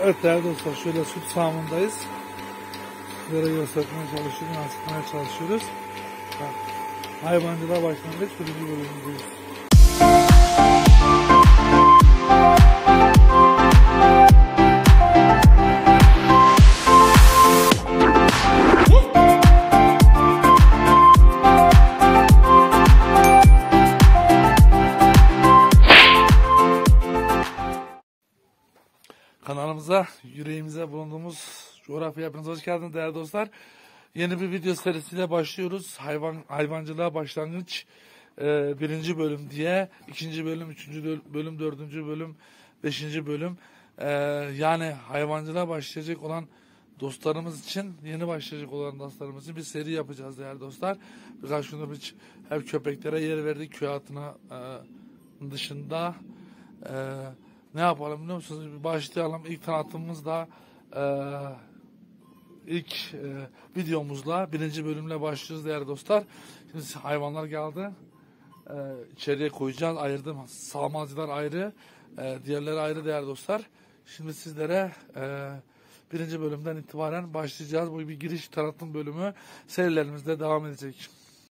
Evet değerli dostlar, şöyle süt sağımındayız. Sizlere göstermeye çalışıyoruz, yansıtmaya çalışıyoruz. Hayvancılığa başlangıç birinci bölümündeyiz. Kanalımıza, yüreğimize bulunduğumuz coğrafyaya hepiniz hoş geldiniz değerli dostlar. Yeni bir video serisiyle başlıyoruz. Hayvancılığa başlangıç birinci bölüm diye. İkinci bölüm, üçüncü bölüm, dördüncü bölüm, beşinci bölüm. Yani hayvancılığa başlayacak olan dostlarımız için, yeni başlayacak olan dostlarımız için bir seri yapacağız değerli dostlar. Birkaç gündür biz hep köpeklere yer verdik. Köy hayatına dışında. Ne yapalım biliyor musunuz? Başlayalım. İlk tanıtımımızda ilk videomuzla birinci bölümle başlıyoruz değerli dostlar. Şimdi hayvanlar geldi. İçeriye koyacağız. Ayırdım. Sağmalcılar ayrı. Diğerleri ayrı değerli dostlar. Şimdi sizlere birinci bölümden itibaren başlayacağız. Bu bir giriş tanıtım bölümü. Serilerimizde devam edecek.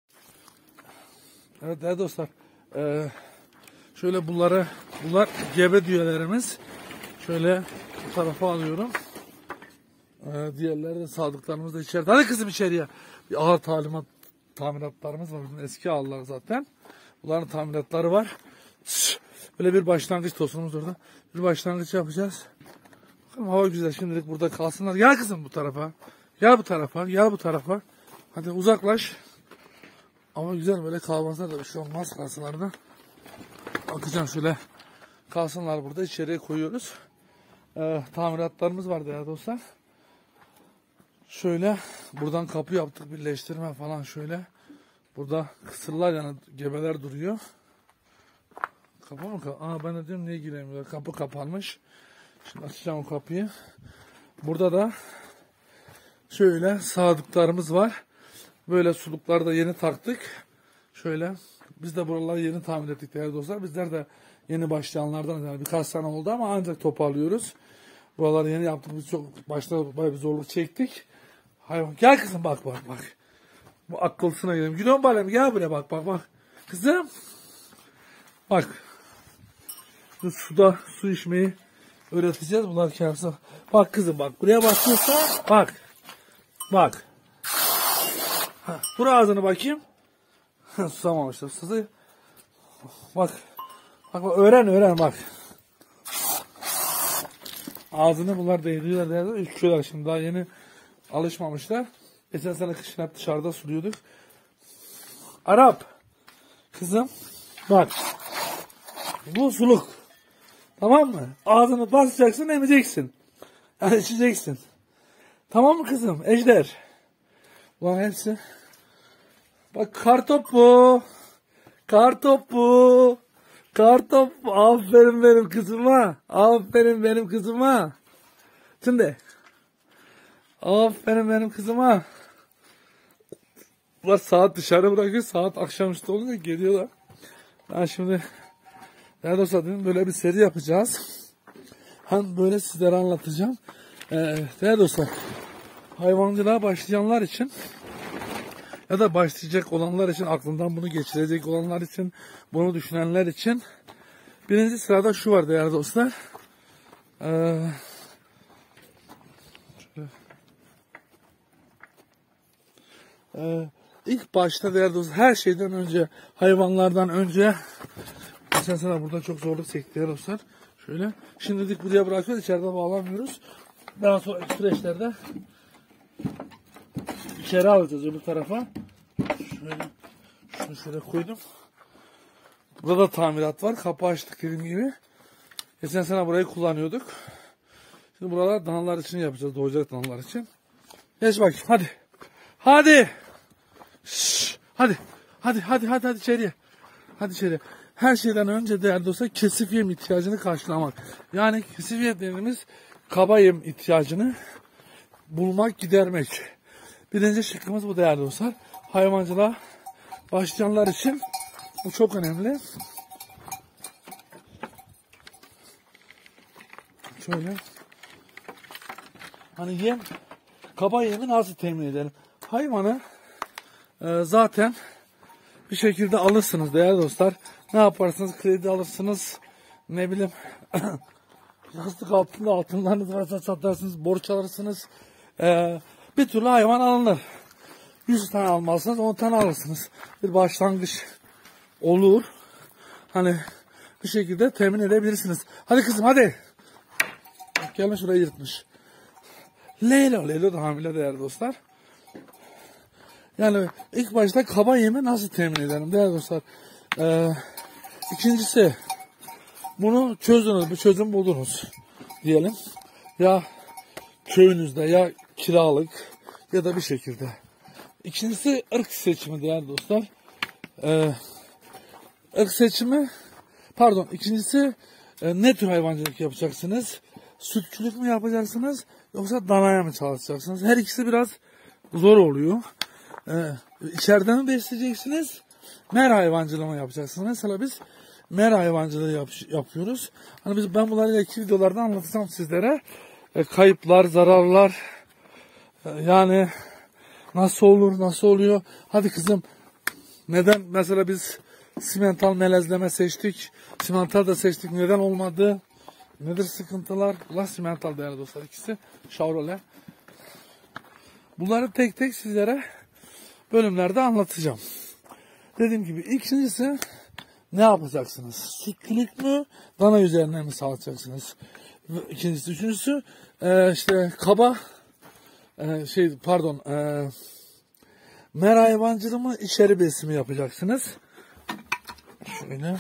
Evet değerli dostlar. Şöyle bunlar gebe düğelerimiz. Şöyle bu tarafa alıyorum. Diğerleri de sadıklarımız da içeride. Hadi kızım içeriye. Bir ağır tamiratlarımız var. Bizim eski ağırlar zaten. Bunların tamiratları var. Böyle bir başlangıç tosumuz orada. Bir başlangıç yapacağız. Bakalım hava güzel. Şimdilik burada kalsınlar. Gel kızım bu tarafa. Gel bu tarafa. Gel bu tarafa. Hadi uzaklaş. Ama güzel böyle kalmazlar da bir şey olmaz kalsınlarda. Bakacağım şöyle kalsınlar burada, içeriye koyuyoruz. Tamiratlarımız var değerli dostlar. Şöyle buradan kapı yaptık, birleştirme falan şöyle. Burada kısırlar yani gebeler duruyor. Kapı mı? Ben de diyorum niye giremiyor? Kapı kapanmış. Şimdi açacağım o kapıyı. Burada da şöyle sadıklarımız var. Böyle sulukları da yeni taktık. Şöyle. Biz de buraları yeni tamir ettik değerli dostlar. Bizler de yeni başlayanlardan yani birkaç sene oldu ama ancak toparlıyoruz. Buraları yeni yaptık. Biz çok başta bayağı bir zorluk çektik. Hayvan gel kızım bak. Bu akıllısına gidelim. Gidiyorum balem gel buraya bak. Kızım. Bak. Suda su içmeyi öğreteceğiz. Bunlar kendisi. Bak kızım bak. Buraya bakıyorsa bak. Vur ağzını bakayım. Susamamışlar. Sızı. Bak öğren bak. Ağzını bunlar değdiriyorlar. Üşüyorlar şimdi daha yeni alışmamışlar. Geçen sene kışın hep dışarıda suluyorduk. Arap. Kızım. Bak. Bu suluk. Tamam mı? Ağzını basacaksın, emeceksin. Yani içeceksin. Tamam mı kızım? Ejder. Ulan hepsi. Bak kartopu. Aferin benim kızıma. Şimdi. Aferin benim kızıma. Bunlar saat dışarı bırakıyor. Saat akşamüstü olunca geliyorlar. Ben şimdi değerli dostlar dedim böyle bir seri yapacağız. Hem böyle sizlere anlatacağım. Değerli dostlar hayvancılığa başlayanlar için ya da başlayacak olanlar için, aklından bunu geçirecek olanlar için, bunu düşünenler için birinci sırada şu var değerli dostlar. İlk başta değerli dostlar her şeyden önce, hayvanlardan önce geçen sene burada çok zorluk çekti değerli dostlar. Şöyle şimdilik buraya bırakıyoruz, içeride bağlamıyoruz. Daha sonraki süreçlerde içeri alacağız öbür tarafa. Şöyle koydum. Burada da tamirat var. Kapı açtık dediğim gibi. Geçen sene burayı kullanıyorduk. Şimdi buralar danalar için yapacağız. Doğacak danalar için. Geç bakayım hadi. Hadi. Şşş. Hadi içeriye. Hadi içeriye. Her şeyden önce değerli dostlar kesif yem ihtiyacını karşılamak. Yani kesif yem dediğimiz kaba yem ihtiyacını bulmak, gidermek. Birinci şıkkımız bu değerli dostlar. Hayvancılığa başlayanlar için bu çok önemli. Şöyle Hani yem, kaba yemi nasıl temin edelim? Hayvanı zaten bir şekilde alırsınız değerli dostlar. Ne yaparsınız? Kredi alırsınız. Ne bileyim yastık altında altınlarınız varsa satarsınız. Borç alırsınız. Bir türlü hayvan alınır. 100 tane almazsınız, 10 tane alırsınız. Bir başlangıç olur. Hani bir şekilde temin edebilirsiniz. Hadi kızım hadi. Gelme şurayı yırtmış. Leylo da hamile değerli dostlar. Yani ilk başta kaba yemi nasıl temin edelim değerli dostlar. İkincisi bunu çözdünüz, bir çözüm buldunuz diyelim. Ya köyünüzde ya kiralık ya da bir şekilde. İkincisi ırk seçimi değerli dostlar. Irk seçimi, pardon, ikincisi ne tür hayvancılık yapacaksınız? Sütçülük mü yapacaksınız yoksa danaya mı çalışacaksınız? Her ikisi biraz zor oluyor. İçeriden mi besleyeceksiniz? Mera hayvancılığı mı yapacaksınız? Mesela biz mera hayvancılığı yapıyoruz. Hani ben bunları ileriki videolarda anlatacağım sizlere. Kayıplar, zararlar, yani nasıl olur, nasıl oluyor? Hadi kızım, neden mesela biz simental melezleme seçtik? Simental da seçtik. Neden olmadı? Nedir sıkıntılar? La simental değerli dostlar, ikisi Chevrolet. Bunları tek tek sizlere bölümlerde anlatacağım. Dediğim gibi ikincisi ne yapacaksınız? Sütlülük mü? Dana üzerine mi sağlayacaksınız? İkincisi, üçüncüsü işte kaba mera hayvancılığı mı? İçeri besimi yapacaksınız. Şöyle.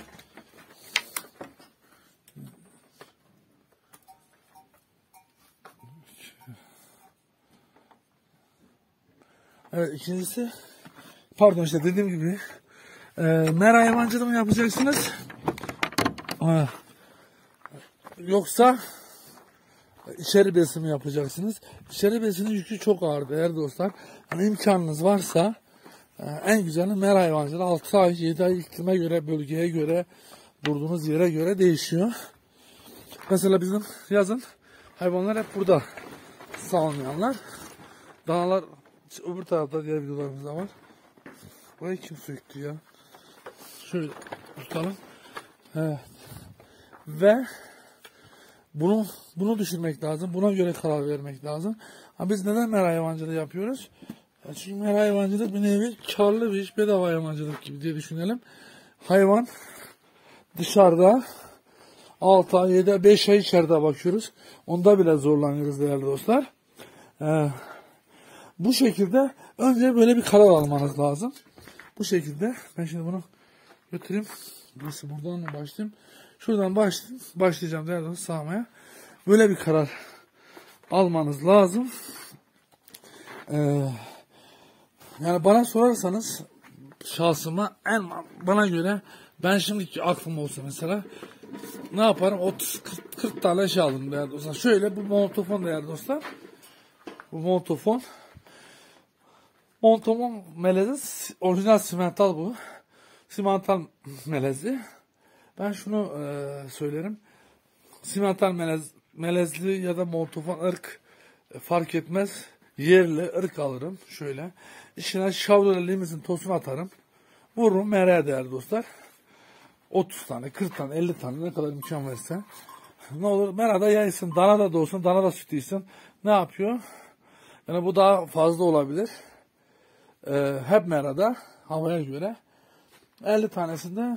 Evet, ikincisi, pardon, işte dediğim gibi mera hayvancılığı mı yapacaksınız? Yoksa içeri besimi yapacaksınız. İçeri besinin yükü çok ağır değerli dostlar. Hani imkanınız varsa en güzeli mera hayvancılığı. 6 ay, 7 ay iklime göre, bölgeye göre, durduğunuz yere göre değişiyor. Mesela bizim yazın hayvanlar hep burada salmayanlar. Danalar öbür tarafta, diğer videolarımızda var. Burayı kim söktü ya? Şöyle tutalım. Evet. Ve bunu düşünmek lazım. Buna göre karar vermek lazım. Ha, biz neden mera hayvancılığı yapıyoruz? Çünkü mera hayvancılık bir nevi karlı bir iş, bedava hayvancılık gibi diye düşünelim. Hayvan dışarıda 6 ay, 7 ay, 5 ay içeride bakıyoruz. Onda bile zorlanıyoruz değerli dostlar. Bu şekilde önce böyle bir karar almanız lazım. Bu şekilde ben şimdi bunu götüreyim. Nasıl, buradan mı başlayayım? Şuradan başlayacağım değerli dostlar sağmaya. Böyle bir karar almanız lazım. Yani bana sorarsanız şahsıma bana göre, ben şimdiki aklım olsa mesela ne yaparım? 30-40 tane şey aldım değerli dostlar. Şöyle, bu montofon değerli dostlar. Bu montofon melezi orijinal simental bu. Simental melezi. Ben şunu söylerim. Simental melezli ya da montofon ırk fark etmez. Yerli ırk alırım. Şöyle. İçine Chevrolet limuzin tosunu atarım. Vururum meraya değerli dostlar. 30 tane, 40 tane, 50 tane ne kadar imkan verirse. Ne olur merada yaysın. Dana da doğsun. Dana da süt yesin. Ne yapıyor? Yani bu daha fazla olabilir. Hep merada havaya göre. 50 tanesinde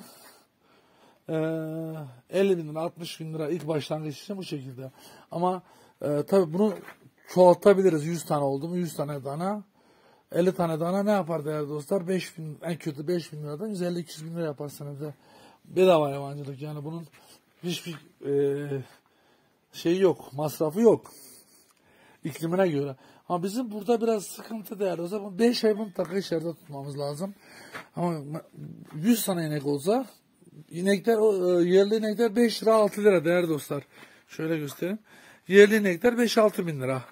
50 bin lira, 60 bin lira ilk başlangıç için bu şekilde. Ama tabii bunu çoğaltabiliriz. 100 tane oldu mu 100 tane dana. 50 tane dana ne yapar değerli dostlar? 5 bin, en kötü 5 bin liradan 150-200 bin lira yaparsınız da bedava hayvancılık. Yani bunun hiçbir şeyi yok, masrafı yok. İklimine göre. Ama bizim burada biraz sıkıntı değerli o zaman 5 ay bunu takı içeride tutmamız lazım. Ama 100 tane inek olsa inekler, yerli inekler 5 lira 6 lira değerli dostlar. Şöyle göstereyim. Yerli inekler 5-6 bin lira.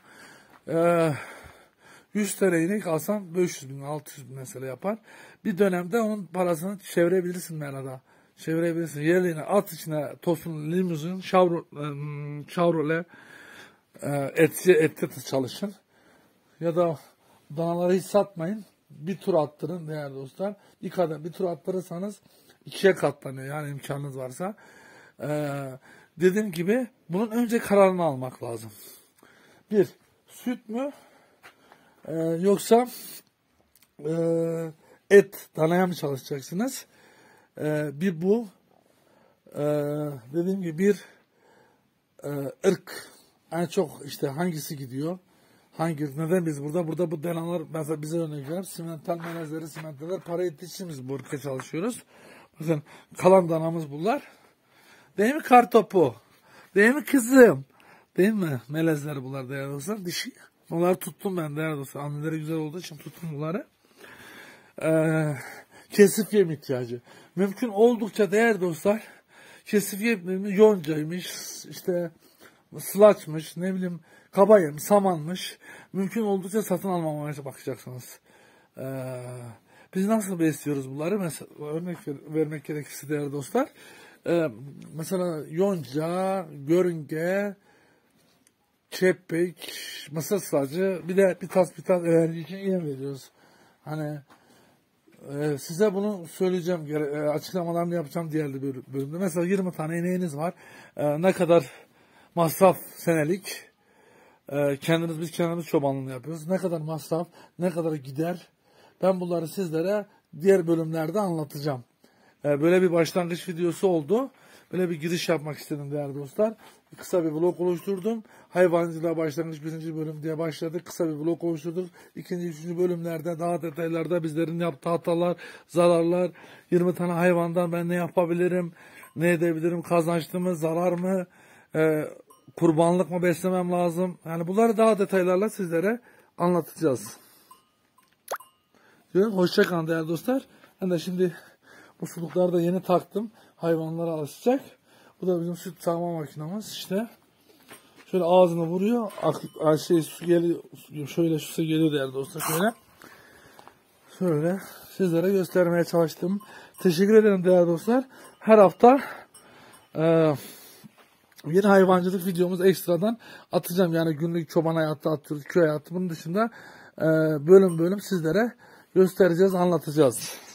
100 tane inek alsan 500 bin 600 bin mesela yapar. Bir dönemde onun parasını çevirebilirsin merada. Çevirebilirsin. Yerli inek at içine tosun, limuzin, Chevrolet ette çalışın. Ya da danaları hiç satmayın. Bir tur attırın değerli dostlar. Bir tur attırırsanız 2'ye katlanıyor yani imkanınız varsa. Dediğim gibi bunun önce kararını almak lazım. Bir, süt mü yoksa et, danaya mı çalışacaksınız? Bir bu. Dediğim gibi bir ırk. En çok işte hangisi gidiyor? Neden biz burada bu danalar mesela bize örnek verip simental melezleri, simenteler para ettiği için biz bu ırka çalışıyoruz. Bakın kalan danamız bunlar. Değil mi kartopu? Değil mi kızım? Değil mi? Melezler bunlar değerli dostlar. Dişi. Onları tuttum ben değerli dostlar. Anneleri güzel olduğu için tuttum bunları. Kesif yem ihtiyacı. Mümkün oldukça değerli dostlar. Kesif yem yoncaymış, işte sılaçmış, ne bileyim kaba yem, samanmış. Mümkün oldukça satın almamaya bakacaksınız. Biz nasıl besliyoruz bunları? Mesela örnek vermek gerekirse değerli dostlar. Mesela yonca, görünge, kepek, mısır sacı, bir de bir tas öğrenci için yem veriyoruz. Hani size bunu söyleyeceğim, açıklamalarını yapacağım diğer bölümde. Mesela 20 tane ineğiniz var. Ne kadar masraf senelik? Biz kendimiz çobanlığını yapıyoruz. Ne kadar masraf, ne kadar gider? Ben bunları sizlere diğer bölümlerde anlatacağım. Böyle bir başlangıç videosu oldu. Böyle bir giriş yapmak istedim değerli dostlar. Kısa bir vlog oluşturdum. Hayvancılığa başlangıç 1. bölüm diye başladık. Kısa bir vlog oluşturduk. 2. 3. bölümlerde daha detaylarda bizlerin yaptığı hatalar, zararlar, 20 tane hayvandan ben ne yapabilirim, ne edebilirim, kazançlı mı, zarar mı, kurbanlık mı beslemem lazım. Yani bunları daha detaylarla sizlere anlatacağız. Hoşça kalın değerli dostlar. Ben de şimdi bu sulukları da yeni taktım. Hayvanlara alışacak. Bu da bizim süt sağma makinamız işte. Şöyle ağzını vuruyor. Su geliyor. Şöyle su geliyor değerli dostlar. Şöyle sizlere göstermeye çalıştım. Teşekkür ederim değerli dostlar. Her hafta yeni hayvancılık videomuz ekstradan atacağım. Yani günlük çoban hayatı atıyoruz. Köy hayatı. Bunun dışında bölüm bölüm sizlere göstereceğiz, anlatacağız.